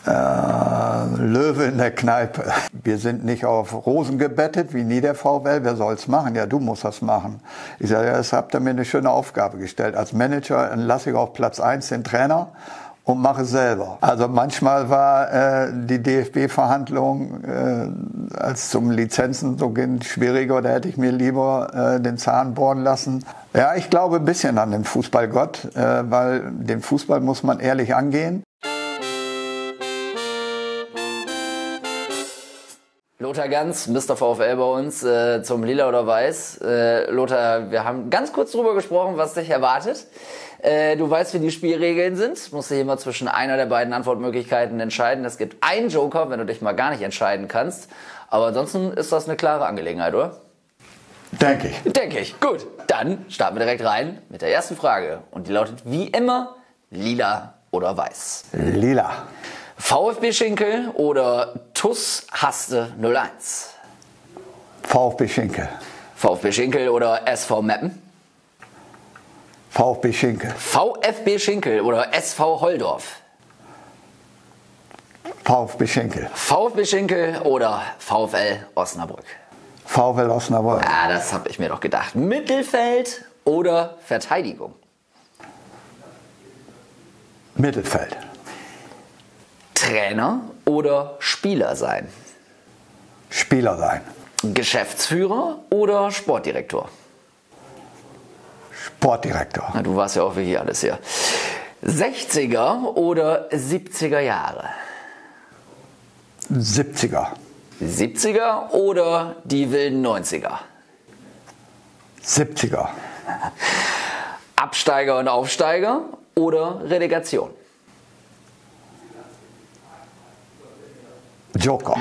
Löwe in der Kneipe. Wir sind nicht auf Rosen gebettet, wie nie der VfL. Wer soll's machen? Ja, du musst das machen. Ich sage, ja, das habt ihr mir eine schöne Aufgabe gestellt. Als Manager lasse ich auf Platz 1 den Trainer und mache es selber. Also manchmal war die DFB-Verhandlung, als es um Lizenzen so ging, schwieriger. Da hätte ich mir lieber den Zahn bohren lassen. Ja, ich glaube ein bisschen an den Fußballgott, weil den Fußball muss man ehrlich angehen. Lothar Ganz, Mr. VfL bei uns, zum Lila oder Weiß. Lothar, wir haben ganz kurz drüber gesprochen, was dich erwartet. Du weißt, wie die Spielregeln sind. Musst dich immer zwischen einer der beiden Antwortmöglichkeiten entscheiden. Es gibt einen Joker, wenn du dich mal gar nicht entscheiden kannst. Aber ansonsten ist das eine klare Angelegenheit, oder? Denke ich. Denke ich. Gut, dann starten wir direkt rein mit der ersten Frage. Und die lautet wie immer, Lila oder Weiß? Lila. VfB Schinkel oder TuS Haste 01? VfB Schinkel. VfB Schinkel oder SV Meppen? VfB Schinkel. VfB Schinkel oder SV Holdorf? VfB Schinkel. VfB Schinkel oder VfL Osnabrück? VfL Osnabrück. Ja, das habe ich mir doch gedacht. Mittelfeld oder Verteidigung? Mittelfeld. Trainer oder Spieler sein? Spieler sein. Geschäftsführer oder Sportdirektor? Sportdirektor. Na, du warst ja auch wirklich alles hier. 60er oder 70er Jahre? 70er. 70er oder die wilden 90er? 70er. Absteiger und Aufsteiger oder Relegation? Joker.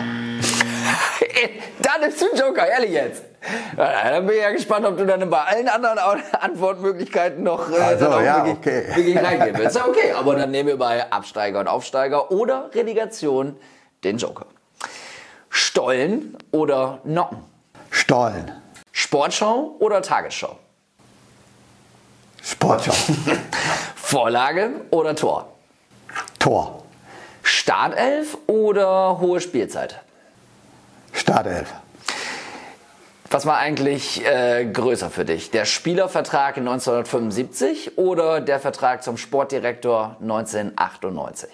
Da nimmst du einen Joker, ehrlich jetzt. Ja, dann bin ich ja gespannt, ob du dann bei allen anderen Antwortmöglichkeiten noch wirklich reingehen willst. Ja, okay, aber dann nehmen wir bei Absteiger und Aufsteiger oder Relegation den Joker. Stollen oder Nocken? Stollen. Sportschau oder Tagesschau? Sportschau. Vorlage oder Tor? Tor. Startelf oder hohe Spielzeit? Startelf. Was war eigentlich größer für dich? Der Spielervertrag 1975 oder der Vertrag zum Sportdirektor 1998?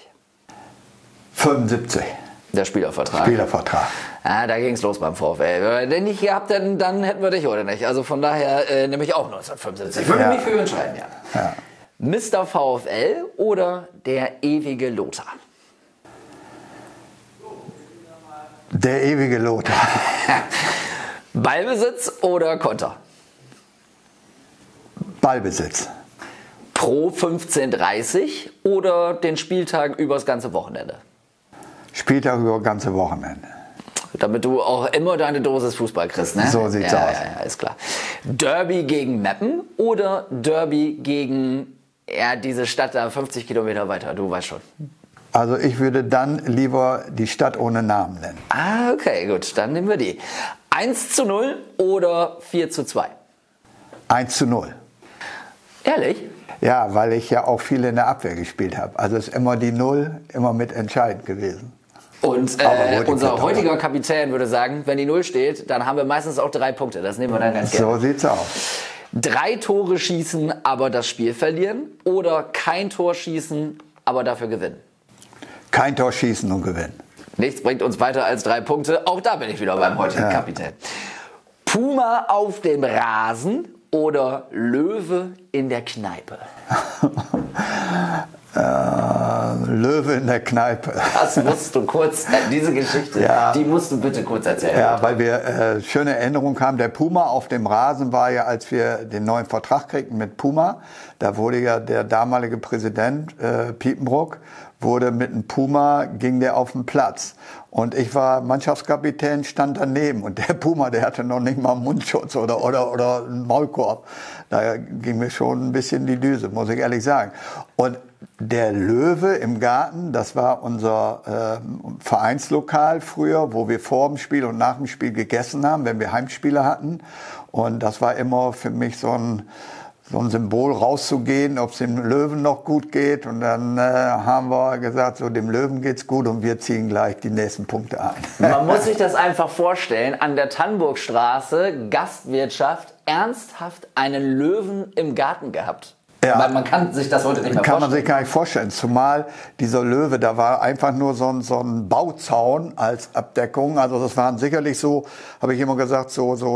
75. Der Spielervertrag. Spielervertrag. Ja, da ging es los beim VfL. Wenn wir den nicht gehabt hätten, dann hätten wir dich heute nicht. Also von daher nehme ich auch 1975. Ich würde mich für entscheiden, ja. Mr. VfL oder der ewige Lothar? Der ewige Lothar. Ballbesitz oder Konter? Ballbesitz. Pro 15:30 oder den Spieltag übers ganze Wochenende? Spieltag über ganze Wochenende. Damit du auch immer deine Dosis Fußball kriegst, ne? So sieht's aus. Ja, ist klar. Derby gegen Meppen oder Derby gegen diese Stadt da 50 Kilometer weiter? Du weißt schon. Also ich würde dann lieber die Stadt ohne Namen nennen. Ah, okay, gut, dann nehmen wir die. 1:0 oder 4:2? 1:0. Ehrlich? Ja, weil ich ja auch viel in der Abwehr gespielt habe. Also ist immer die 0 immer mit entscheidend gewesen. Und unser heutiger Kapitän würde sagen, wenn die 0 steht, dann haben wir meistens auch 3 Punkte. Das nehmen wir dann ganz gerne. So sieht's aus. 3 Tore schießen, aber das Spiel verlieren oder kein Tor schießen, aber dafür gewinnen? Kein Tor schießen und gewinnen. Nichts bringt uns weiter als 3 Punkte. Auch da bin ich wieder beim heutigen Kapitän. Puma auf dem Rasen oder Löwe in der Kneipe? Löwe in der Kneipe. Das musst du kurz, diese Geschichte, die musst du bitte kurz erzählen. Ja, weil wir schöne Erinnerungen haben. Der Puma auf dem Rasen war ja, als wir den neuen Vertrag kriegten mit Puma, da wurde ja der damalige Präsident Piepenbrock, wurde mit einem Puma, ging der auf den Platz. Und ich war Mannschaftskapitän, stand daneben. Und der Puma, der hatte noch nicht mal einen Mundschutz oder einen Maulkorb. Da ging mir schon ein bisschen die Düse, muss ich ehrlich sagen. Und der Löwe im Garten, das war unser Vereinslokal früher, wo wir vor dem Spiel und nach dem Spiel gegessen haben, wenn wir Heimspiele hatten. Und das war immer für mich so so ein Symbol rauszugehen, ob es dem Löwen noch gut geht. Und dann haben wir gesagt, so dem Löwen geht's gut und wir ziehen gleich die nächsten Punkte ein. Man muss sich das einfach vorstellen, an der Tannburgstraße, Gastwirtschaft, ernsthaft einen Löwen im Garten gehabt. Ja. Weil man kann sich das heute nicht mehr Kann vorstellen. man sich gar nicht vorstellen. Zumal dieser Löwe, da war einfach nur so ein Bauzaun als Abdeckung. Also das waren sicherlich so, habe ich immer gesagt,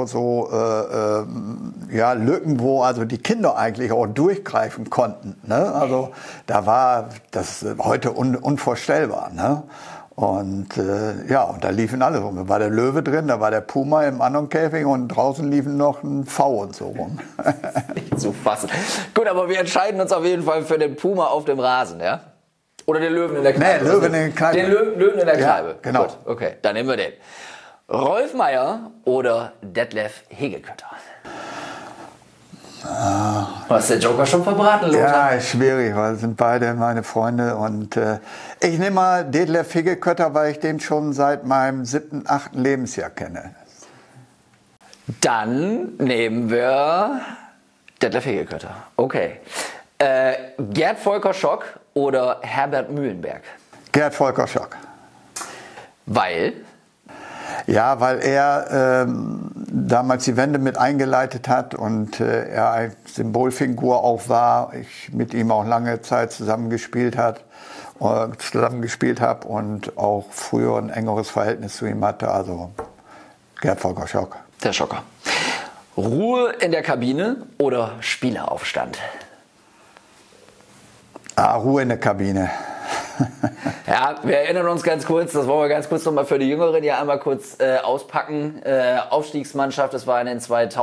ja, Lücken, wo also die Kinder eigentlich auch durchgreifen konnten. Ne? Also da war das heute unvorstellbar. Ne? Und ja, und da liefen alle rum. Da war der Löwe drin, da war der Puma im anderen Käfig und draußen liefen noch ein V und so rum. Nicht zu fassen. Gut, aber wir entscheiden uns auf jeden Fall für den Puma auf dem Rasen, ja? Oder den Löwen in der Kneipe? Nee, Löwen in der Kneipe. Den Löwen in der Kneipe. Ja, genau. Gut, okay, dann nehmen wir den. Rolf Meier oder Detlef Hegekötter? Hast der Joker schon verbraten, Lothar? Ja, ist schwierig, weil sind beide meine Freunde. Und ich nehme mal Detlef Hegekötter, weil ich den schon seit meinem 7., 8. Lebensjahr kenne. Dann nehmen wir Detlef Hegekötter. Okay. Gerd Volker Schock oder Herbert Mühlenberg? Gerd Volker Schock. Weil? Ja, weil er damals die Wende mit eingeleitet hat und er eine Symbolfigur auch war. Ich mit ihm auch lange Zeit zusammengespielt habe und auch früher ein engeres Verhältnis zu ihm hatte. Also Gerd Volker Schock. Der Schocker. Ruhe in der Kabine oder Spieleraufstand? Ruhe in der Kabine. Ja, wir erinnern uns ganz kurz, das wollen wir ganz kurz nochmal für die Jüngeren ja einmal kurz auspacken. Aufstiegsmannschaft, das war in den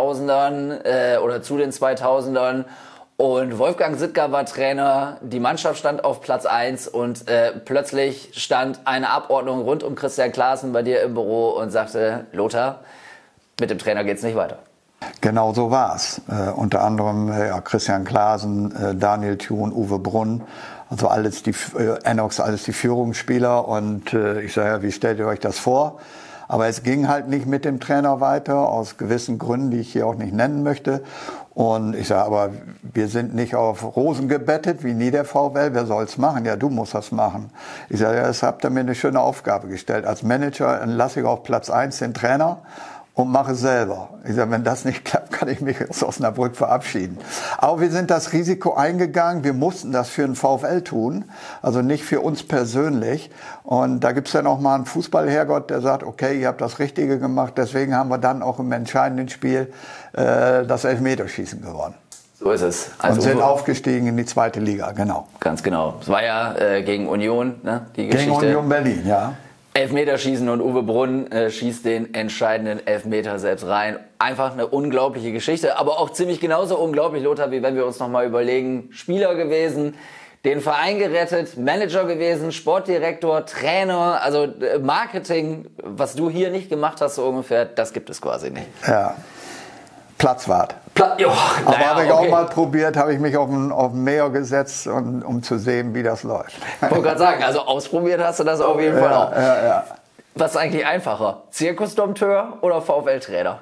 2000ern oder zu den 2000ern. Und Wolfgang Sittger war Trainer, die Mannschaft stand auf Platz 1 und plötzlich stand eine Abordnung rund um Christian Klaassen bei dir im Büro und sagte, Lothar, mit dem Trainer geht's nicht weiter. Genau so war's. Unter anderem Christian Klaassen, Daniel Thun, Uwe Brunn, also alles die Enox, alles die Führungsspieler. Und ich sage ja, wie stellt ihr euch das vor? Aber es ging halt nicht mit dem Trainer weiter, aus gewissen Gründen, die ich hier auch nicht nennen möchte. Und ich sage, aber wir sind nicht auf Rosen gebettet, wie nie der VfL, wer soll's machen? Ja, du musst das machen. Ich sage, ja, das habt ihr mir eine schöne Aufgabe gestellt. Als Manager lasse ich auf Platz 1 den Trainer und mache es selber. Ich sage, wenn das nicht klappt, kann ich mich aus Osnabrück verabschieden. Aber wir sind das Risiko eingegangen. Wir mussten das für den VfL tun, also nicht für uns persönlich. Und da gibt es dann auch mal einen Fußballherrgott, der sagt, okay, ihr habt das Richtige gemacht. Deswegen haben wir dann auch im entscheidenden Spiel das Elfmeterschießen gewonnen. So ist es. Also und sind aufgestiegen in die 2. Liga, genau. Ganz genau. Es war ja gegen Union, ne, die Geschichte. Gegen Union Berlin, ja. Elfmeterschießen und Uwe Brunn schießt den entscheidenden Elfmeter selbst rein. Einfach eine unglaubliche Geschichte, aber auch ziemlich genauso unglaublich, Lothar, wie wenn wir uns nochmal überlegen, Spieler gewesen, den Verein gerettet, Manager gewesen, Sportdirektor, Trainer, also Marketing, was du hier nicht gemacht hast so ungefähr, das gibt es quasi nicht. Ja, Platzwart. Aber habe ich auch mal probiert, habe ich mich auf ein Meer gesetzt, um zu sehen, wie das läuft. Ich wollte gerade sagen, also ausprobiert hast du das auf jeden Fall auch. Ja. Was ist eigentlich einfacher? Zirkusdompteur oder VfL-Trainer?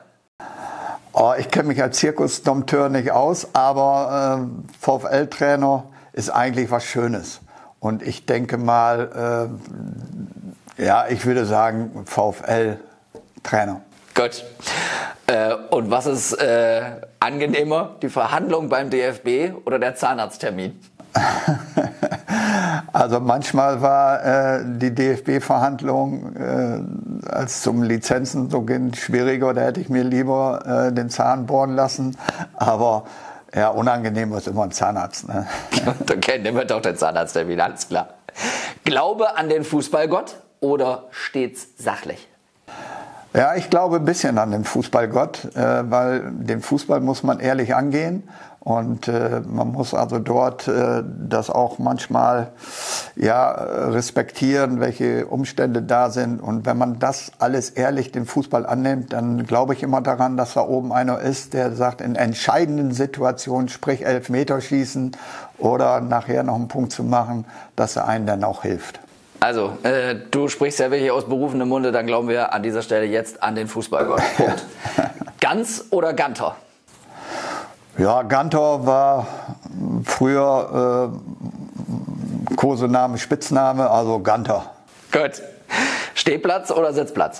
Oh, ich kenne mich als Zirkusdompteur nicht aus, aber VfL-Trainer ist eigentlich was Schönes. Und ich denke mal, ja, ich würde sagen VfL-Trainer. Gut. Und was ist angenehmer, die Verhandlung beim DFB oder der Zahnarzttermin? Also manchmal war die DFB-Verhandlung als zum Lizenzen so ging schwieriger, da hätte ich mir lieber den Zahn bohren lassen. Aber ja, unangenehm ist immer ein Zahnarzt. Ne? Okay, nehmen wir doch den Zahnarzttermin, alles klar. Glaube an den Fußballgott oder stets sachlich? Ja, ich glaube ein bisschen an den Fußballgott, weil den Fußball muss man ehrlich angehen und man muss also dort das auch manchmal ja respektieren, welche Umstände da sind. Und wenn man das alles ehrlich den Fußball annimmt, dann glaube ich immer daran, dass da oben einer ist, der sagt, in entscheidenden Situationen, sprich Elfmeterschießen oder nachher noch einen Punkt zu machen, dass er einen dann auch hilft. Also, du sprichst ja wirklich aus berufenem Munde, dann glauben wir an dieser Stelle jetzt an den Fußballgott. Punkt. Ganz oder Ganter? Ja, Gantor war früher Kosename, Spitzname, also Gantor. Gut. Stehplatz oder Sitzplatz?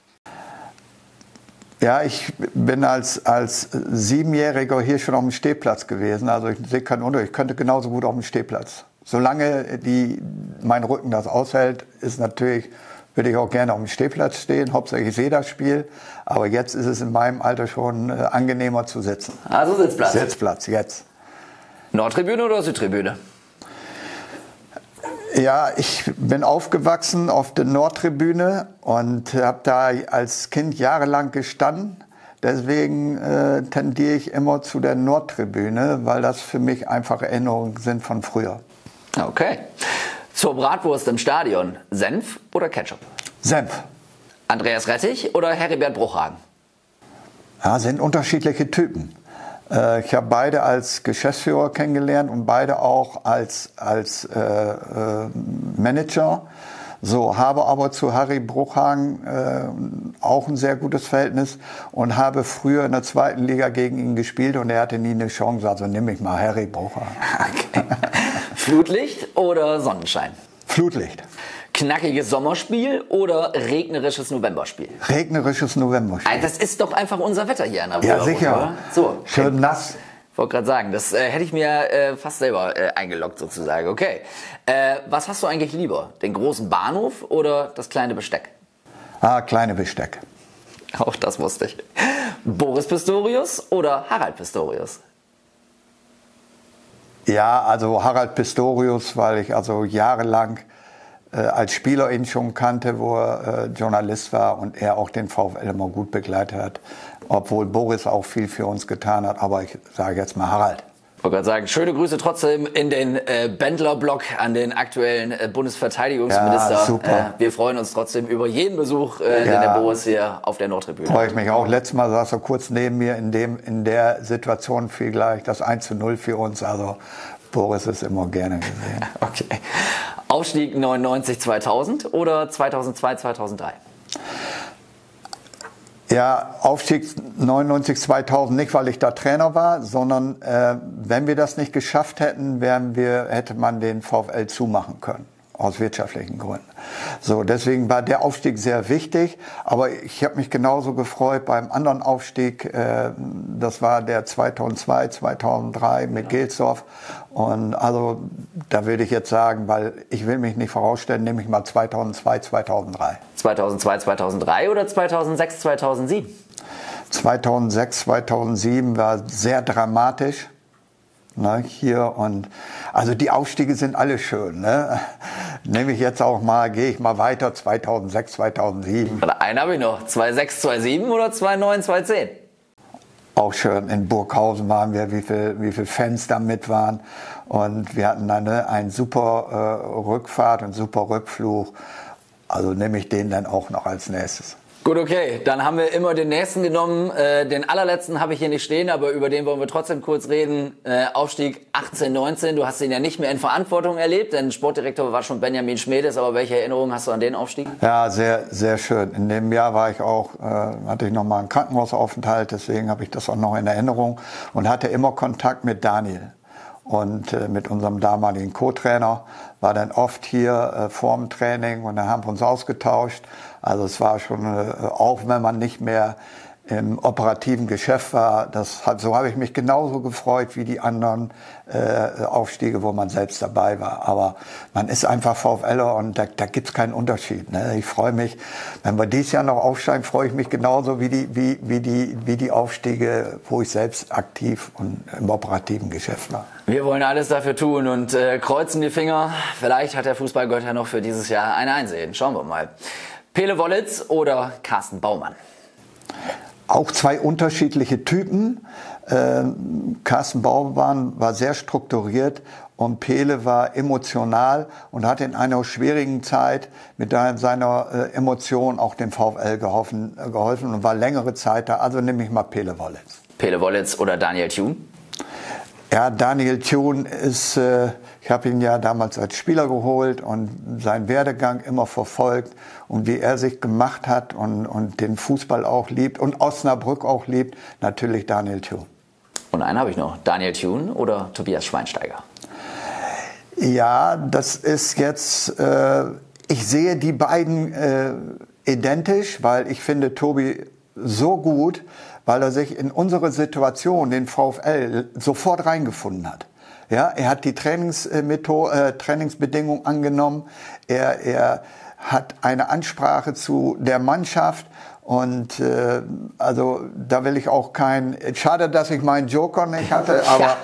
Ja, ich bin als 7-Jähriger hier schon auf dem Stehplatz gewesen. Also ich sehe keinen Unterschied. Ich könnte genauso gut auf dem Stehplatz. Solange mein Rücken das aushält, würde ich auch gerne auf dem Stehplatz stehen. Hauptsächlich ich sehe das Spiel. Aber jetzt ist es in meinem Alter schon angenehmer zu sitzen. Also Sitzplatz. Sitzplatz, jetzt. Nordtribüne oder Südtribüne? Ja, ich bin aufgewachsen auf der Nordtribüne und habe da als Kind jahrelang gestanden. Deswegen tendiere ich immer zu der Nordtribüne, weil das für mich einfach Erinnerungen sind von früher. Okay. Zur Bratwurst im Stadion, Senf oder Ketchup? Senf. Andreas Rettich oder Heribert Bruchhagen? Ja, sind unterschiedliche Typen. Ich habe beide als Geschäftsführer kennengelernt und beide auch als Manager. So, habe aber zu Harry Bruchhagen auch ein sehr gutes Verhältnis und habe früher in der 2. Liga gegen ihn gespielt und er hatte nie eine Chance. Also nehme ich mal Harry Bruchhagen. Okay. Flutlicht oder Sonnenschein? Flutlicht. Knackiges Sommerspiel oder regnerisches Novemberspiel? Regnerisches Novemberspiel. Das ist doch einfach unser Wetter hier in der Ja, sicher. Oder? So. Schön nass. Ich wollte gerade sagen, das hätte ich mir fast selber eingeloggt sozusagen. Okay. Was hast du eigentlich lieber? Den großen Bahnhof oder das kleine Besteck? Kleine Besteck. Auch das wusste ich. Boris Pistorius oder Harald Pistorius? Ja, also Harald Pistorius, weil ich also jahrelang als Spieler ihn schon kannte, wo er Journalist war und er auch den VfL immer gut begleitet hat. Obwohl Boris auch viel für uns getan hat, aber ich sage jetzt mal Harald. Ich wollte gerade sagen, schöne Grüße trotzdem in den Bendler-Block an den aktuellen Bundesverteidigungsminister. Ja, super. Wir freuen uns trotzdem über jeden Besuch, den der Boris hier auf der Nordtribüne freue ich mich auch. Letztes Mal saß er kurz neben mir, in der Situation fiel gleich das 1:0 für uns. Also Boris ist immer gerne gesehen. Okay. Aufstieg 99-2000 oder 2002-2003? Ja, Aufstieg 99-2000 nicht, weil ich da Trainer war, sondern wenn wir das nicht geschafft hätten, hätte man den VfL zumachen können. Aus wirtschaftlichen Gründen. So, deswegen war der Aufstieg sehr wichtig, aber ich habe mich genauso gefreut beim anderen Aufstieg, das war der 2002, 2003 mit Gilsdorf und also da würde ich jetzt sagen, weil ich will mich nicht vorausstellen, nehme ich mal 2002, 2003. 2002, 2003 oder 2006, 2007? 2006, 2007 war sehr dramatisch. Ne, hier und also die Aufstiege sind alle schön. Ne? Nehme ich jetzt auch mal, gehe ich mal weiter 2006, 2007. Einen habe ich noch. 2006, 2007 oder 2009, 2010? Auch schön. In Burghausen waren wir, wie viel Fans da mit waren. Und wir hatten dann eine super Rückfahrt und super Rückflug. Also nehme ich den dann auch noch als nächstes. Gut, okay. Dann haben wir immer den nächsten genommen. Den allerletzten habe ich hier nicht stehen, aber über den wollen wir trotzdem kurz reden. Aufstieg 18, 19. Du hast ihn ja nicht mehr in Verantwortung erlebt, denn Sportdirektor war schon Benjamin Schmedes. Aber welche Erinnerungen hast du an den Aufstieg? Ja, sehr, sehr schön. In dem Jahr war ich auch, hatte ich noch mal einen Krankenhausaufenthalt, deswegen habe ich das auch noch in Erinnerung und hatte immer Kontakt mit Daniel. Und mit unserem damaligen Co-Trainer war dann oft hier vorm Training und dann haben wir uns ausgetauscht. Also es war schon, auch wenn man nicht mehr im operativen Geschäft war, so habe ich mich genauso gefreut wie die anderen Aufstiege, wo man selbst dabei war. Aber man ist einfach VfLer und da gibt es keinen Unterschied. Ne? Ich freue mich, wenn wir dieses Jahr noch aufsteigen, freue ich mich genauso wie die Aufstiege, wo ich selbst aktiv und im operativen Geschäft war. Wir wollen alles dafür tun und kreuzen die Finger. Vielleicht hat der Fußballgott ja noch für dieses Jahr ein Einsehen. Schauen wir mal. Pele Wollitz oder Carsten Baumann? Auch zwei unterschiedliche Typen. Carsten Baumann war sehr strukturiert und Pele war emotional und hat in einer schwierigen Zeit mit seiner Emotion auch dem VfL geholfen und war längere Zeit da. Also nehme ich mal Pele Wollitz. Pele Wollitz oder Daniel Thune? Ja, Daniel Thune ist, ich habe ihn ja damals als Spieler geholt und seinen Werdegang immer verfolgt und wie er sich gemacht hat und den Fußball auch liebt und Osnabrück auch liebt, natürlich Daniel Thune. Und einen habe ich noch. Daniel Thune oder Tobias Schweinsteiger? Ja, das ist jetzt, ich sehe die beiden identisch, weil ich finde Tobi so gut, weil er sich in unsere Situation, den VfL, sofort reingefunden hat. Ja, er hat die Trainingsbedingungen angenommen, er hat eine Ansprache zu der Mannschaft und also da will ich auch schade, dass ich meinen Joker nicht hatte, aber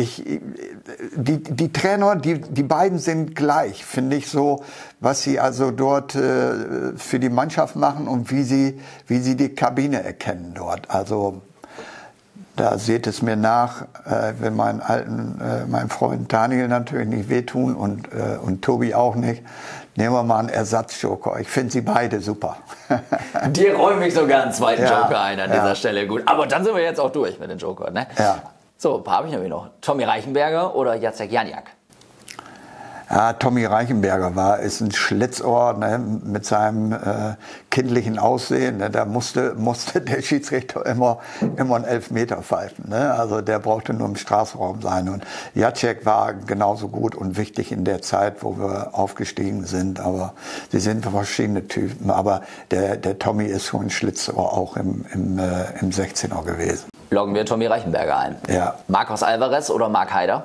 die Trainer, die beiden sind gleich, finde ich so, was sie also dort für die Mannschaft machen und wie sie die Kabine erkennen dort. Also da seht es mir nach, will meinem Freund Daniel natürlich nicht wehtun und Tobi auch nicht. Nehmen wir mal einen Ersatzjoker. Ich finde sie beide super. Dir räume ich sogar einen zweiten Joker ein an dieser Stelle. Gut, aber dann sind wir jetzt auch durch mit den Jokern, ne? Ja. So, ein paar habe ich nämlich noch. Tommy Reichenberger oder Jacek Janiak? Ja, Tommy Reichenberger ist ein Schlitzohr, ne, mit seinem kindlichen Aussehen. Ne, da musste der Schiedsrichter immer einen Elfmeter pfeifen. Ne? Also der brauchte nur im Strafraum sein. Und Jacek war genauso gut und wichtig in der Zeit, wo wir aufgestiegen sind. Aber sie sind verschiedene Typen. Aber der Tommy ist schon ein Schlitzohr auch im 16er gewesen. Loggen wir Tommy Reichenberger ein. Ja. Marcos Alvarez oder Marc Haider?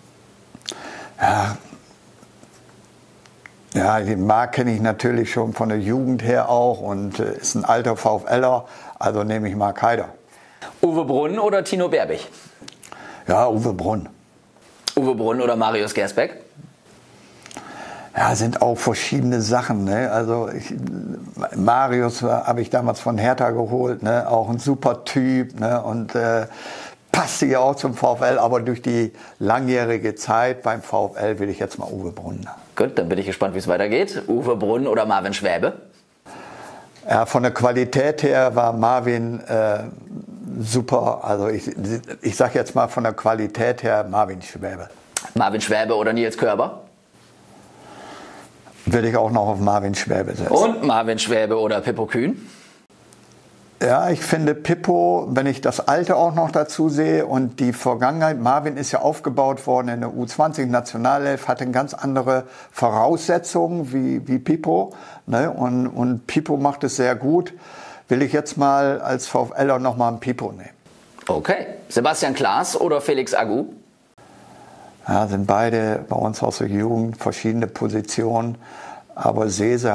Ja, den Marc kenne ich natürlich schon von der Jugend her auch und ist ein alter VfLer, also nehme ich Marc Haider. Uwe Brunn oder Tino Berbig? Ja, Uwe Brunn. Uwe Brunn oder Marius Gersbeck? Ja, sind auch verschiedene Sachen. Ne? Also Marius habe ich damals von Hertha geholt, ne? Auch ein super Typ, ne? Und passte ja auch zum VfL, aber durch die langjährige Zeit beim VfL will ich jetzt mal Uwe Brunn. Gut, dann bin ich gespannt, wie es weitergeht. Uwe Brunn oder Marvin Schwäbe? Ja, von der Qualität her war Marvin super. Also ich sage jetzt mal von der Qualität her Marvin Schwäbe. Marvin Schwäbe oder Nils Körber? Würde ich auch noch auf Marvin Schwäbe setzen. Und Marvin Schwäbe oder Pippo Kühn? Ja, ich finde Pippo, wenn ich das Alter auch noch dazu sehe und die Vergangenheit, Marvin ist ja aufgebaut worden in der U20-Nationalelf, hatte ganz andere Voraussetzungen wie Pippo. Ne? Und Pippo macht es sehr gut. Will ich jetzt mal als VfLer noch mal einen Pippo nehmen. Okay. Sebastian Klaas oder Felix Agu? Ja, sind beide bei uns aus der Jugend, verschiedene Positionen. Aber Sese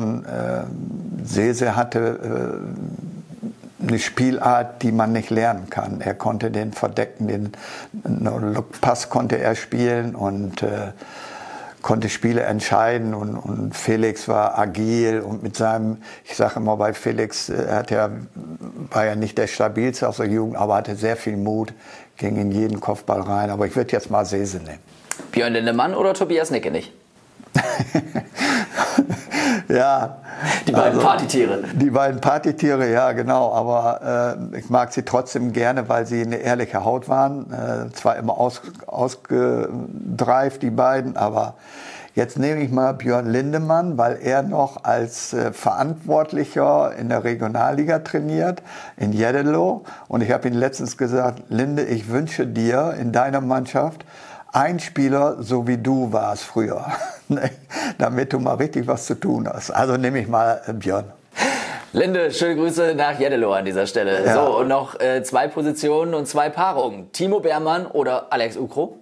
hatte eine Spielart, die man nicht lernen kann. Er konnte den verdecken, den Pass konnte er spielen und konnte Spiele entscheiden. Und Felix war agil und mit seinem, ich sage immer bei Felix, war ja nicht der stabilste aus der Jugend, aber hatte sehr viel Mut, ging in jeden Kopfball rein. Aber ich würde jetzt mal Sese nehmen. Björn Lindemann oder Tobias Nickenich? Ja. Die beiden Partytiere. Die beiden Partytiere, ja genau, aber ich mag sie trotzdem gerne, weil sie eine ehrliche Haut waren. Zwar immer ausgedreift, die beiden, aber jetzt nehme ich mal Björn Lindemann, weil er noch als Verantwortlicher in der Regionalliga trainiert, in Jeddelo. Und ich habe ihm letztens gesagt, Linde, ich wünsche dir in deiner Mannschaft ein Spieler, so wie du warst früher, damit du mal richtig was zu tun hast. Also nehme ich mal Björn. Linde, schöne Grüße nach Jeddelo an dieser Stelle. Ja. So, und noch 2 Positionen und 2 Paarungen. Timo Beermann oder Alex Ukro?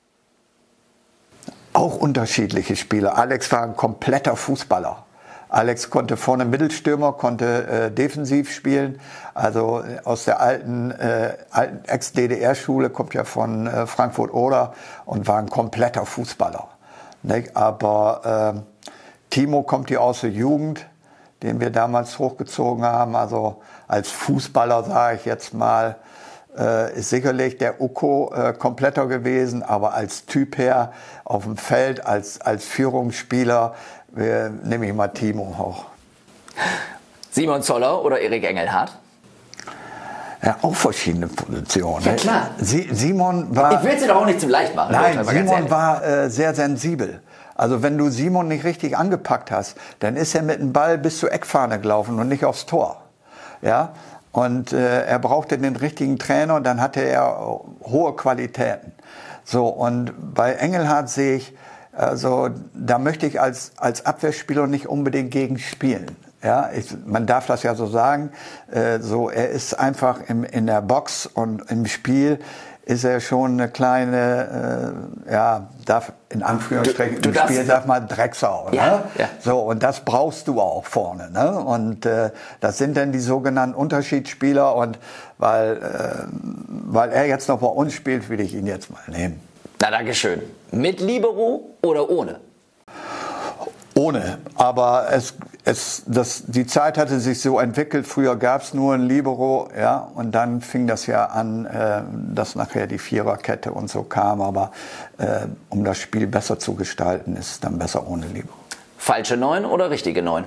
Auch unterschiedliche Spieler. Alex war ein kompletter Fußballer. Alex konnte vorne Mittelstürmer, konnte defensiv spielen. Also aus der alten Ex-DDR-Schule, kommt ja von Frankfurt-Oder und war ein kompletter Fußballer. Ne? Aber Timo kommt hier aus der Jugend, den wir damals hochgezogen haben. Also als Fußballer, sage ich jetzt mal, ist sicherlich der Uko kompletter gewesen, aber als Typ her auf dem Feld, als Führungsspieler, nehme ich mal Timo hoch. Simon Zoller oder Erik Engelhardt? Ja, auch verschiedene Positionen. Ja, klar. Simon war... Ich will es dir doch auch nicht zum leicht machen. Nein, Simon war sehr sensibel. Also wenn du Simon nicht richtig angepackt hast, dann ist er mit dem Ball bis zur Eckfahne gelaufen und nicht aufs Tor. Ja, Und er brauchte den richtigen Trainer und dann hatte er hohe Qualitäten. So, und bei Engelhardt sehe ich, also da möchte ich als Abwehrspieler nicht unbedingt gegen spielen. Ja, man darf das ja so sagen. So, er ist einfach in der Box und im Spiel ist er schon eine kleine, darf in Anführungsstrichen im Spiel darf man Drecksau. Ja, ne? Ja. So, und das brauchst du auch vorne. Ne? Und das sind dann die sogenannten Unterschiedsspieler. Und weil er jetzt noch bei uns spielt, will ich ihn jetzt mal nehmen. Na, dankeschön. Mit Libero oder ohne? Ohne, aber die Zeit hatte sich so entwickelt, früher gab es nur ein Libero, ja, und dann fing das ja an, dass nachher die Viererkette und so kam, aber um das Spiel besser zu gestalten, ist es dann besser ohne Libero. Falsche 9 oder richtige 9?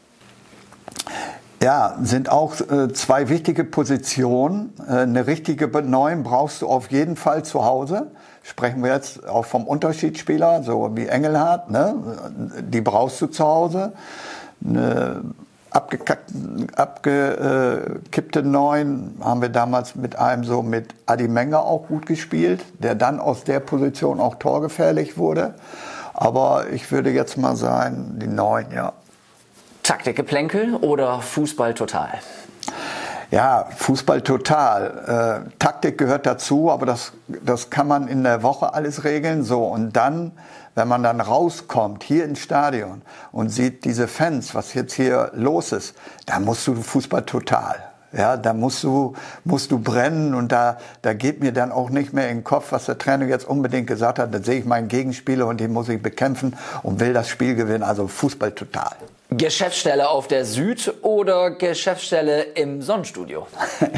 Ja, sind auch zwei wichtige Positionen. Eine richtige 9 brauchst du auf jeden Fall zu Hause. Sprechen wir jetzt auch vom Unterschiedsspieler, so wie Engelhardt, ne? Die brauchst du zu Hause. Eine abgekippte 9 haben wir damals mit Adi Menger auch gut gespielt, der dann aus der Position auch torgefährlich wurde. Aber ich würde jetzt mal sagen, die 9, ja. Taktikgeplänkel oder Fußball total? Ja, Fußball total. Taktik gehört dazu, aber das kann man in der Woche alles regeln. So, und dann, wenn man dann rauskommt, hier ins Stadion und sieht diese Fans, was jetzt hier los ist, da musst du Fußball total. Ja, da musst du brennen und da geht mir dann auch nicht mehr in den Kopf, was der Trainer jetzt unbedingt gesagt hat. Da sehe ich meinen Gegenspieler und den muss ich bekämpfen und will das Spiel gewinnen. Also Fußball total. Geschäftsstelle auf der Süd oder Geschäftsstelle im Sonnenstudio?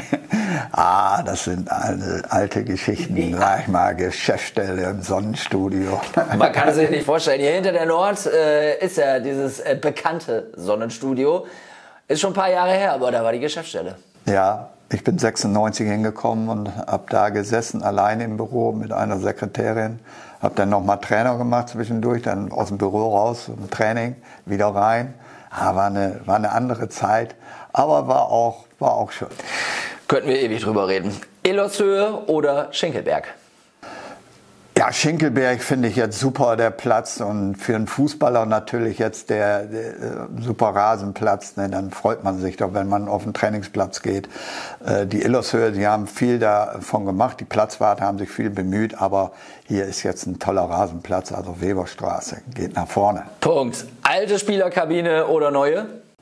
Das sind alte Geschichten, sag ich mal, Geschäftsstelle im Sonnenstudio. Man kann es sich nicht vorstellen. Hier hinter der Nord ist ja dieses bekannte Sonnenstudio. Ist schon ein paar Jahre her, aber da war die Geschäftsstelle. Ja, ich bin 96 hingekommen und habe da gesessen, alleine im Büro mit einer Sekretärin. Habe dann nochmal Trainer gemacht zwischendurch, dann aus dem Büro raus, im Training, wieder rein. War eine andere Zeit, aber war auch schön. Könnten wir ewig drüber reden. Illershöhe oder Schinkelberg? Ja, Schinkelberg finde ich jetzt super, der Platz. Und für einen Fußballer natürlich jetzt der super Rasenplatz. Ne? Dann freut man sich doch, wenn man auf den Trainingsplatz geht. Die Illershöhe, die haben viel davon gemacht. Die Platzwarte haben sich viel bemüht. Aber hier ist jetzt ein toller Rasenplatz, also Weberstraße. Geht nach vorne. Punkt. Alte Spielerkabine oder neue?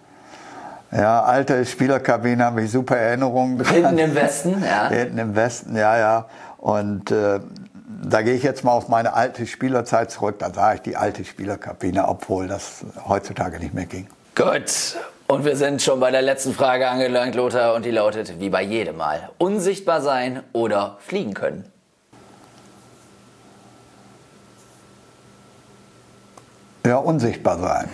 Ja, alte Spielerkabine habe ich super Erinnerungen dran. Hinten im Westen, ja. Hinten im Westen, ja. Und da gehe ich jetzt mal auf meine alte Spielerzeit zurück. Da sah ich die alte Spielerkabine, obwohl das heutzutage nicht mehr ging. Gut. Und wir sind schon bei der letzten Frage angelangt, Lothar. Und die lautet, wie bei jedem Mal, unsichtbar sein oder fliegen können? Ja, unsichtbar sein.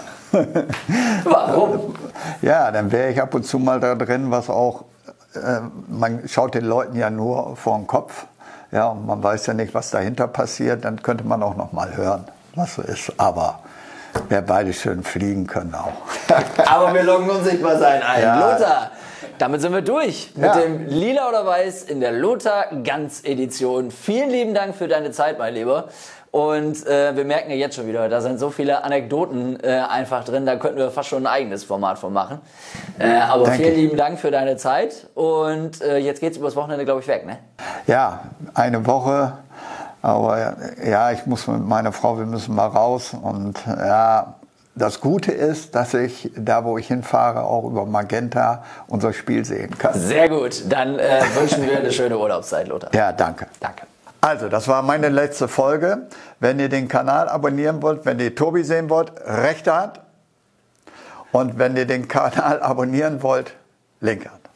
Warum? Ja, dann wäre ich ab und zu mal da drin, was auch, man schaut den Leuten ja nur vor den Kopf. Ja, und man weiß ja nicht, was dahinter passiert. Dann könnte man auch noch mal hören, was so ist. Aber wir beide schön fliegen können auch. Aber wir loggen unsichtbar sein ein. Ja. Lothar, damit sind wir durch mit dem Lila oder Weiß in der Lothar Ganz Edition. Vielen lieben Dank für deine Zeit, mein Lieber. Und wir merken ja jetzt schon wieder, da sind so viele Anekdoten einfach drin, da könnten wir fast schon ein eigenes Format von machen. Aber Danke. Vielen lieben Dank für deine Zeit und jetzt geht's übers Wochenende, glaube ich, weg, ne? Ja, eine Woche, aber ja, ich muss mit meiner Frau, wir müssen mal raus und ja, das Gute ist, dass ich da, wo ich hinfahre, auch über Magenta unser Spiel sehen kann. Sehr gut, dann wünschen wir eine schöne Urlaubszeit, Lothar. Ja, danke. Danke. Also, das war meine letzte Folge. Wenn ihr den Kanal abonnieren wollt, wenn ihr Tobi sehen wollt, rechte Hand. Und wenn ihr den Kanal abonnieren wollt, linke Hand.